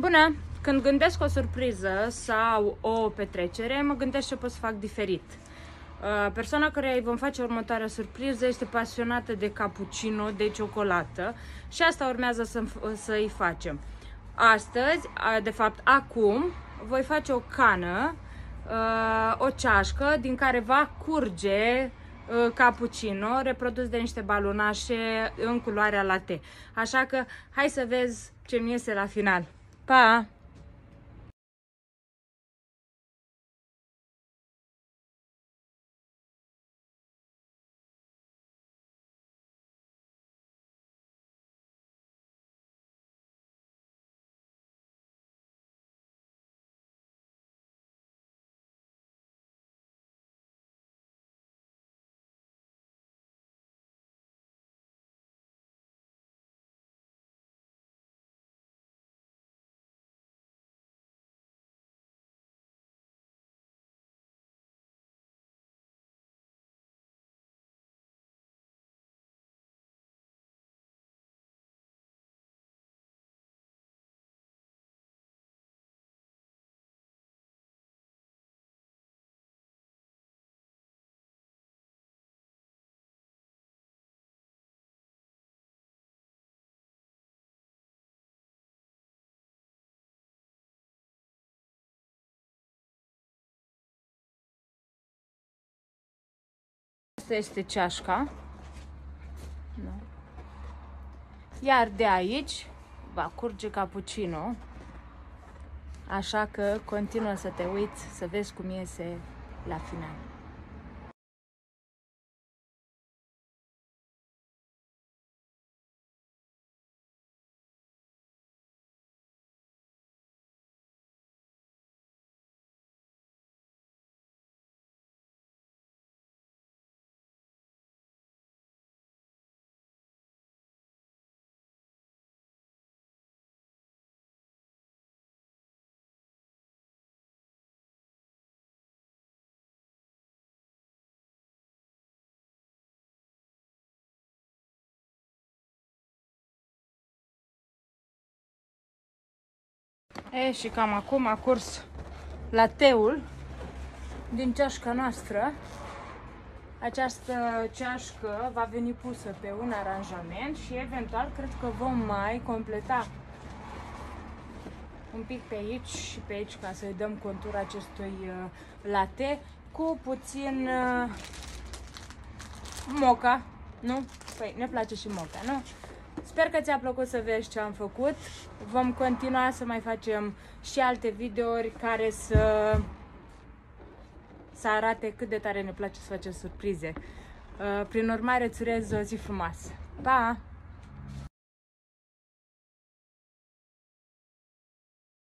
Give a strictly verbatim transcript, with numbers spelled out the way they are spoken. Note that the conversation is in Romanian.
Bună! Când gândesc o surpriză sau o petrecere, mă gândesc ce pot să fac diferit. Persoana care îi vom face următoarea surpriză este pasionată de cappuccino, de ciocolată și asta urmează să, să-i facem. Astăzi, de fapt acum, voi face o cană, o ceașcă din care va curge cappuccino reprodus de niște balonașe în culoarea latte. Așa că hai să vezi ce mi iese la final. Pa! Asta este ceașca. Iar de aici va curge cappuccino. Așa că continuă să te uiți să vezi cum iese la final. E, și cam acum a curs lateul din ceașca noastră. Această ceașcă va veni pusă pe un aranjament și eventual cred că vom mai completa un pic pe aici și pe aici ca să-i dăm contur acestui latte cu puțin moca, nu? Păi ne place și moca, nu? Sper că ți-a plăcut să vezi ce am făcut. Vom continua să mai facem și alte videouri care să, să arate cât de tare ne place să facem surprize. Prin urmare, îți urez o zi frumoasă. Pa!